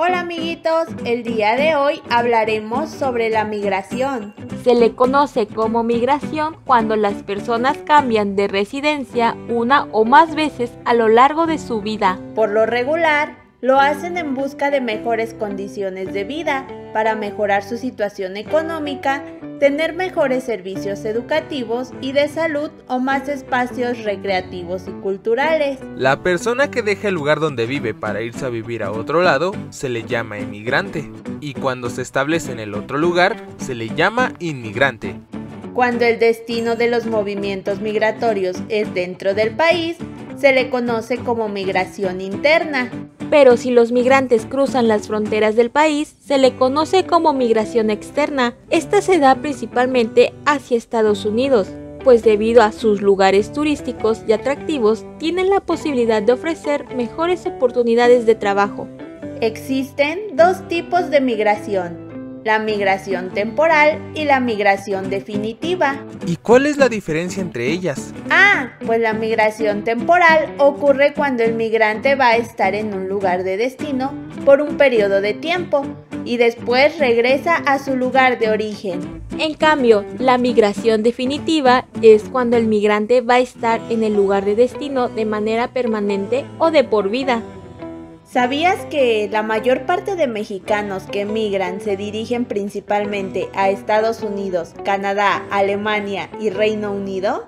Hola amiguitos, el día de hoy hablaremos sobre la migración. Se le conoce como migración cuando las personas cambian de residencia una o más veces a lo largo de su vida. Por lo regular, lo hacen en busca de mejores condiciones de vida, para mejorar su situación económica, tener mejores servicios educativos y de salud o más espacios recreativos y culturales. La persona que deja el lugar donde vive para irse a vivir a otro lado se le llama emigrante, y cuando se establece en el otro lugar se le llama inmigrante. Cuando el destino de los movimientos migratorios es dentro del país, se le conoce como migración interna. Pero si los migrantes cruzan las fronteras del país, se le conoce como migración externa. Esta se da principalmente hacia Estados Unidos, pues debido a sus lugares turísticos y atractivos, tienen la posibilidad de ofrecer mejores oportunidades de trabajo. Existen dos tipos de migración: la migración temporal y la migración definitiva. ¿Y cuál es la diferencia entre ellas? Pues la migración temporal ocurre cuando el migrante va a estar en un lugar de destino por un periodo de tiempo y después regresa a su lugar de origen. En cambio, la migración definitiva es cuando el migrante va a estar en el lugar de destino de manera permanente o de por vida. ¿Sabías que la mayor parte de mexicanos que emigran se dirigen principalmente a Estados Unidos, Canadá, Alemania y Reino Unido?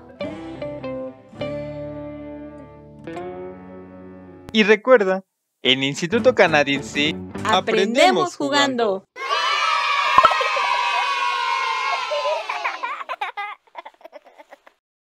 Y recuerda, en Instituto Canadiense ¡Aprendemos jugando!